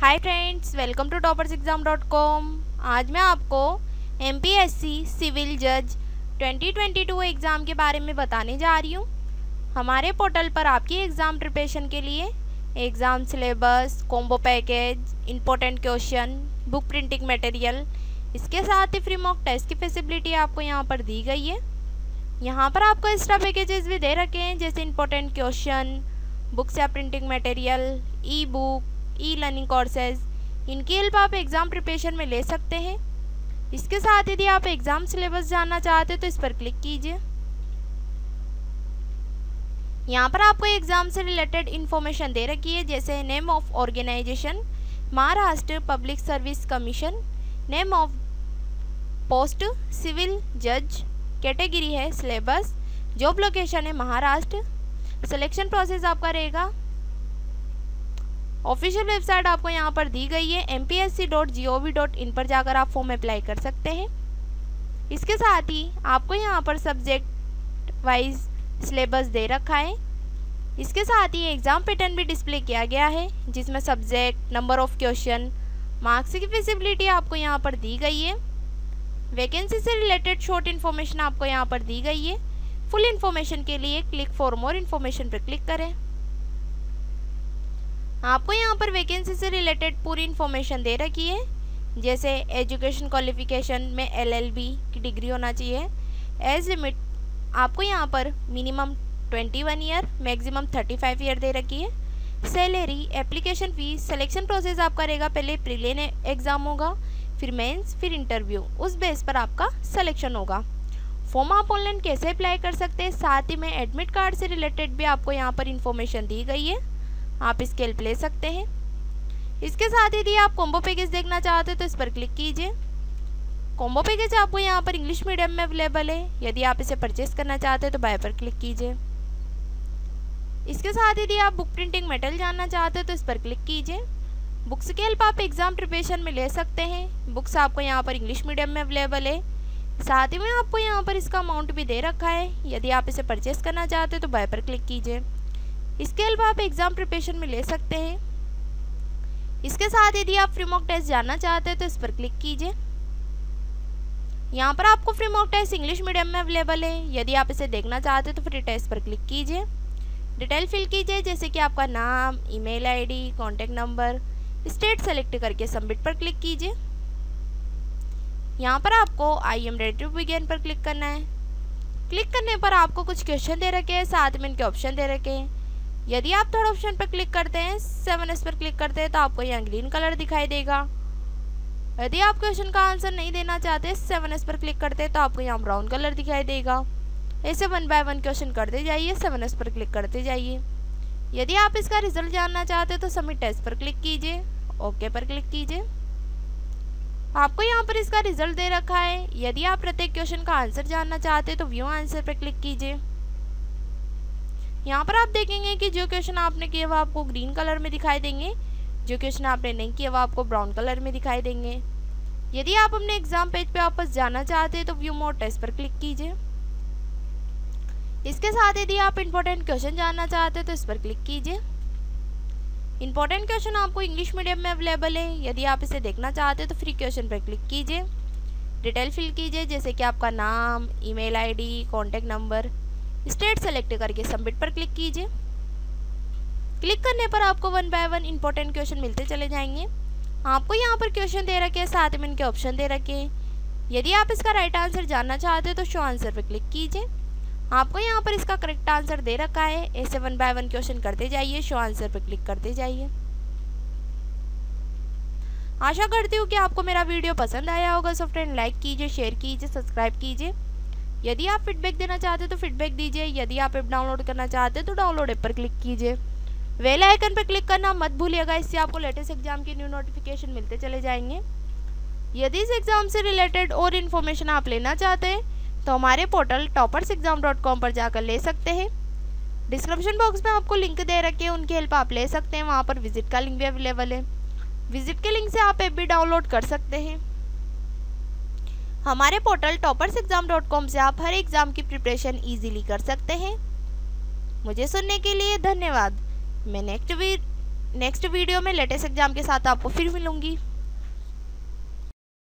Hi friends, welcome to toppersexam.com। आज मैं आपको MPSC सिविल जज 2022 एग्ज़ाम के बारे में बताने जा रही हूँ। हमारे पोर्टल पर आपकी एग्ज़ाम प्रिपरेशन के लिए exam syllabus, combo package, important question, book printing material, इसके साथ ही फ्री मॉक टेस्ट की फैसिलिटी आपको यहाँ पर दी गई है। यहाँ पर आपको एक्स्ट्रा पैकेजेस भी दे रखे हैं, जैसे इम्पोर्टेंट क्वेश्चन, बुक्स या printing material, e book, e learning courses. इनकी हेल्प आप एग्ज़ाम प्रिपरेशन में ले सकते हैं। इसके साथ यदि आप एग्ज़ाम सिलेबस जानना चाहते हैं तो इस पर क्लिक कीजिए। यहाँ पर आपको एग्ज़ाम से रिलेटेड इन्फॉर्मेशन दे रखी है, जैसे name of organization Maharashtra public service commission, name of post civil जज, कैटेगरी है सिलेबस, जॉब लोकेशन है महाराष्ट्र, सिलेक्शन प्रोसेस आपका रहेगा। ऑफिशियल वेबसाइट आपको यहाँ पर दी गई है, mpsc.gov.in पर जाकर आप फॉर्म अप्लाई कर सकते हैं। इसके साथ ही आपको यहाँ पर सब्जेक्ट वाइज सिलेबस दे रखा है। इसके साथ ही एग्ज़ाम पैटर्न भी डिस्प्ले किया गया है, जिसमें subject, number of question, marks की फिजिबिलिटी आपको यहाँ पर दी गई है। वैकेंसी से रिलेटेड शॉर्ट इन्फॉर्मेशन आपको यहाँ पर दी गई है। फुल इन्फॉर्मेशन के लिए क्लिक फॉर मोर इन्फॉर्मेशन पर क्लिक करें। आपको यहाँ पर वैकेंसी से रिलेटेड पूरी इन्फॉर्मेशन दे रखी है, जैसे एजुकेशन क्वालिफिकेशन में LLB की डिग्री होना चाहिए। एज लिमिट आपको यहाँ पर मिनिमम 21 ईयर, मैक्सिमम 35 ईयर दे रखी है। Salary, application fees, selection process आपका रहेगा, पहले प्रीलिन एग्ज़ाम होगा, फिर मेंस, फिर इंटरव्यू, उस बेस पर आपका सिलेक्शन होगा। फॉर्म आप ऑनलाइन कैसे अप्लाई कर सकते हैं, साथ ही में एडमिट कार्ड से रिलेटेड भी आपको यहाँ पर इन्फॉर्मेशन दी गई है, आप इसकी हेल्प ले सकते हैं। इसके साथ यदि आप कॉम्बो पैकेज देखना चाहते हैं तो इस पर क्लिक कीजिए। कॉम्बो पैकेज आपको यहाँ पर इंग्लिश मीडियम में अवेलेबल है, यदि आप इसे परचेस करना चाहते हैं तो बाय पर क्लिक कीजिए। इसके साथ यदि आप बुक प्रिंटिंग मटेरियल जानना चाहते हैं तो इस पर क्लिक कीजिए। बुक्स की हेल्प आप एग्जाम प्रिपरेशन में ले सकते हैं। बुक्स आपको यहाँ पर इंग्लिश मीडियम में अवेलेबल है, साथ ही में आपको यहाँ पर इसका अमाउंट भी दे रखा है। यदि आप इसे परचेस करना चाहते हैं तो बाय पर क्लिक कीजिए। इसके हेल्प आप एग्ज़ाम प्रिपरेशन में ले सकते हैं। इसके साथ यदि आप फ्री मॉक टेस्ट जानना चाहते हैं तो इस पर क्लिक कीजिए। यहाँ पर आपको free mock test English medium में अवेलेबल है, यदि आप इसे देखना चाहते हैं तो फ्री टेस्ट पर क्लिक कीजिए। डिटेल फिल कीजिए, जैसे कि आपका नाम, email ID, contact number, state select करके सबमिट पर क्लिक कीजिए। यहाँ पर आपको I am ready to begin पर क्लिक करना है। क्लिक करने पर आपको कुछ क्वेश्चन दे रखे हैं, साथ में इनके ऑप्शन दे रखे हैं। यदि आप थर्ड ऑप्शन पर क्लिक करते हैं, 7S पर क्लिक करते हैं, तो आपको यहाँ ग्रीन कलर दिखाई देगा। यदि आप क्वेश्चन का आंसर नहीं देना चाहते, 7S पर क्लिक करते हैं, तो आपको यहाँ ब्राउन कलर दिखाई देगा। ऐसे 1 बाय 1 क्वेश्चन करते जाइए, 7S पर क्लिक करते जाइए। यदि आप इसका रिजल्ट जानना चाहते हैं तो सबमिट टेस्ट पर क्लिक कीजिए, ओके पर क्लिक कीजिए। आपको यहाँ पर इसका रिजल्ट दे रखा है। यदि आप प्रत्येक क्वेश्चन का आंसर जानना चाहते हैं तो व्यू आंसर पर क्लिक कीजिए। यहाँ पर आप देखेंगे कि जो क्वेश्चन आपने किया वह आपको ग्रीन कलर में दिखाई देंगे, जो क्वेश्चन आपने नहीं किया वह आपको ब्राउन कलर में दिखाई देंगे। यदि आप अपने एग्जाम पेज पे वापस जाना चाहते हैं तो व्यू मोर टेस्ट पर क्लिक कीजिए। इसके साथ यदि आप इंपॉर्टेंट क्वेश्चन जानना चाहते हैं तो इस पर क्लिक कीजिए। इंपॉर्टेंट क्वेश्चन आपको इंग्लिश मीडियम में अवेलेबल है, यदि आप इसे देखना चाहते हैं तो फ्री क्वेश्चन पर क्लिक कीजिए। डिटेल फिल कीजिए, जैसे कि आपका नाम, email ID, contact number, state select करके सबमिट पर क्लिक कीजिए। क्लिक करने पर आपको 1 बाय 1 इंपॉर्टेंट क्वेश्चन मिलते चले जाएंगे। आपको यहाँ पर क्वेश्चन दे रखे हैं, साथ में इनके ऑप्शन दे रखे हैं। यदि आप इसका राइट आंसर जानना चाहते हैं तो शो आंसर पर क्लिक कीजिए। आपको यहाँ पर इसका करेक्ट आंसर दे रखा है, ऐसे 1 बाय 1 क्वेश्चन करते जाइए, शो आंसर पर क्लिक करते जाइए। आशा करती हूँ कि आपको मेरा वीडियो पसंद आया होगा। सो फ्रेंड, लाइक कीजिए, शेयर कीजिए, सब्सक्राइब कीजिए। यदि आप फीडबैक देना चाहते हैं तो फीडबैक दीजिए। यदि आप ऐप डाउनलोड करना चाहते हैं तो डाउनलोड ऐप पर क्लिक कीजिए। बेल आइकन पर क्लिक करना मत भूलिएगा, इससे आपको लेटेस्ट एग्जाम की न्यू नोटिफिकेशन मिलते चले जाएंगे। यदि इस एग्जाम से रिलेटेड और इन्फॉर्मेशन आप लेना चाहते हैं तो हमारे पोर्टल toppersexam.com पर जाकर ले सकते हैं। डिस्क्रिप्शन बॉक्स में आपको लिंक दे रखे हैं, उनकी हेल्प आप ले सकते हैं। वहाँ पर विजिट का लिंक भी अवेलेबल है, विजिट के लिंक से आप ऐप भी डाउनलोड कर सकते हैं। हमारे पोर्टल toppersexam.com से आप हर एग्ज़ाम की प्रिपरेशन इजीली कर सकते हैं। मुझे सुनने के लिए धन्यवाद। मैं नेक्स्ट वीडियो में लेटेस्ट एग्जाम के साथ आपको फिर मिलूँगी।